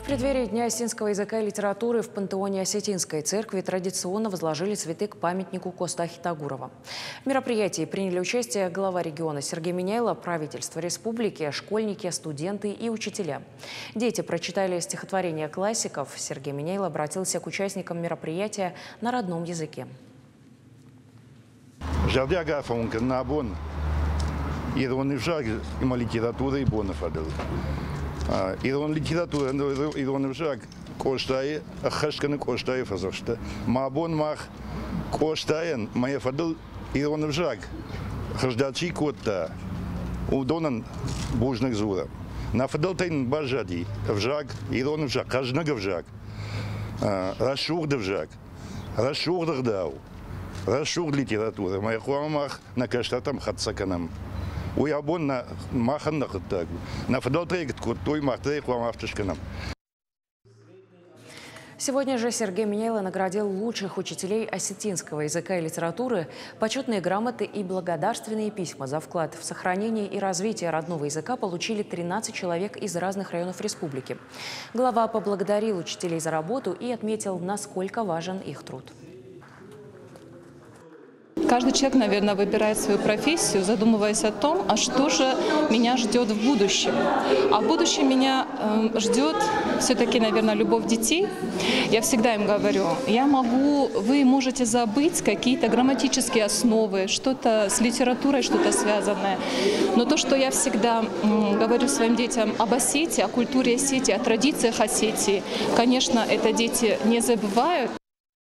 преддверии Дня осетинского языка и литературы в пантеоне Осетинской церкви традиционно возложили цветы к памятнику Костахи Тагурова. В мероприятии приняли участие глава региона Сергей Миняйло, правительство республики, школьники, студенты и учителя. Дети прочитали стихотворения классиков. Сергей Миняйло обратился к участникам мероприятия на родном языке. Ирон литература, ирон вжак, коштай, ахашканы коштай фазошта. Мабон мах коштаен, моя фадл ирон вжак, хаждачи котта, удонан бужных зура. На фадл тайн бажади, вжак, ирон вжак, кажнага вжак, рашур вжак, рашур дагдау, рашур литература, моя хуамах на каштатам хатсаканам. Сегодня же Сергей Миняйло наградил лучших учителей осетинского языка и литературы, почетные грамоты и благодарственные письма за вклад в сохранение и развитие родного языка получили 13 человек из разных районов республики. Глава поблагодарил учителей за работу и отметил, насколько важен их труд. Каждый человек, наверное, выбирает свою профессию, задумываясь о том, а что же меня ждет в будущем. А в будущем меня ждет все-таки, наверное, любовь детей. Я всегда им говорю, вы можете забыть какие-то грамматические основы, что-то с литературой, что-то связанное. Но то, что я всегда говорю своим детям об Осетии, о культуре Осетии, о традициях Осетии, конечно, это дети не забывают,